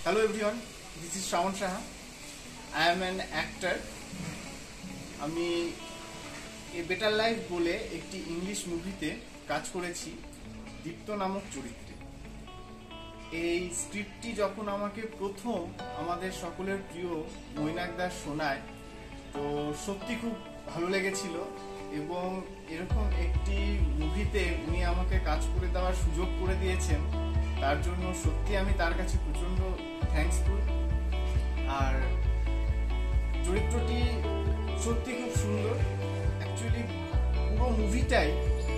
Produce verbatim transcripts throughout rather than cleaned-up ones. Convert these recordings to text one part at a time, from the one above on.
Hello everyone, this is Shravan Saha. I am an actor. আমি a better life বলে একটি English মুভিতে কাজ করেছি দীপ্ত নামক চরিত্রে। এই স্ক্রিপ্টটি যখন আমাকে প্রথম আমাদের সকলের প্রিয় মৈনাক দাস শোনায়, তো সত্যি খুব ভালো লেগেছিল এবং এরকম একটি মুভিতে উনি আমাকে কাজ করে দেওয়ার সুযোগ করে দিয়েছেন, তার জন্য সত্যি আমি তার কাছে প্রচন্ড থ্যাঙ্কসফুল। আর চরিত্রটি সত্যি খুব সুন্দর। অ্যাকচুয়ালি পুরো মুভিটাই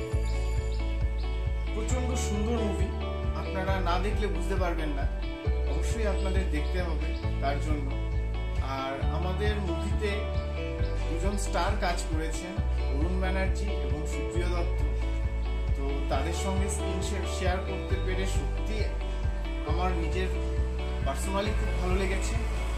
প্রচন্ড সুন্দর মুভি, আপনারা না দেখলে বুঝতে পারবেন না, অবশ্যই আপনাদের দেখতে হবে তার জন্য। আর আমাদের মুভিতে দুজন স্টার কাজ করেছেন, অরুণ ব্যানার্জি এবং সুপ্রিয় দত্ত। তো তাদের সঙ্গে স্ক্রিন শেয়ার করতে পেরে সত্যি আমার নিজের পার্সোনালি খুব ভালো লেগেছে।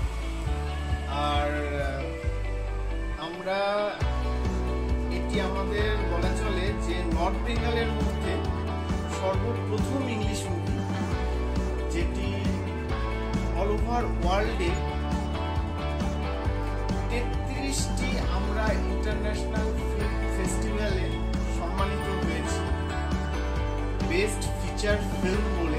আর আমরা এটি আমাদের বলা চলে যে নর্থ বেঙ্গলের মধ্যে সর্বপ্রথম ইংলিশ মুভি, যেটি অল ওভার ওয়ার্ল্ডে তেত্রিশটি আমরা ইন্টারন্যাশনাল ফিল্ম ফেস্টিভ্যালে সম্মানিত হয়েছি বেস্ট ফিচার ফিল্ম